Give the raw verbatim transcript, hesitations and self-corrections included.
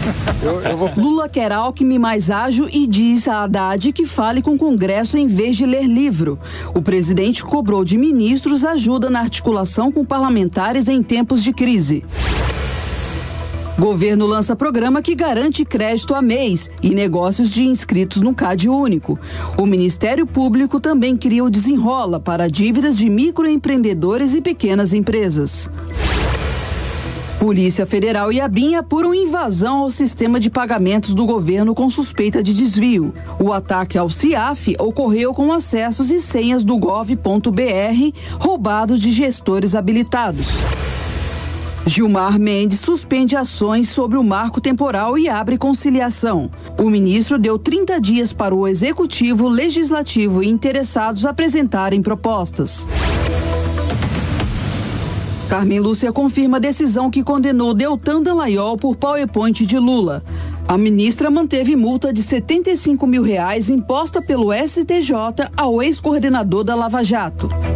eu, eu vou... Lula quer Alckmin mais ágil e diz a Haddad que fale com o Congresso em vez de ler livro. O presidente cobrou de ministros ajuda na articulação com parlamentares em tempos de crise. Governo lança programa que garante crédito a mês e negócios de inscritos no CAD único. O Ministério Público também cria o Desenrola para dívidas de microempreendedores e pequenas empresas. Polícia Federal e ABIN apuram invasão ao sistema de pagamentos do governo com suspeita de desvio. O ataque ao CIAF ocorreu com acessos e senhas do gov ponto br roubados de gestores habilitados. Gilmar Mendes suspende ações sobre o marco temporal e abre conciliação. O ministro deu trinta dias para o Executivo, Legislativo e interessados apresentarem propostas. Carmen Lúcia confirma a decisão que condenou Deltan Dallagnol por PowerPoint de Lula. A ministra manteve multa de setenta e cinco mil reais imposta pelo S T J ao ex-coordenador da Lava Jato.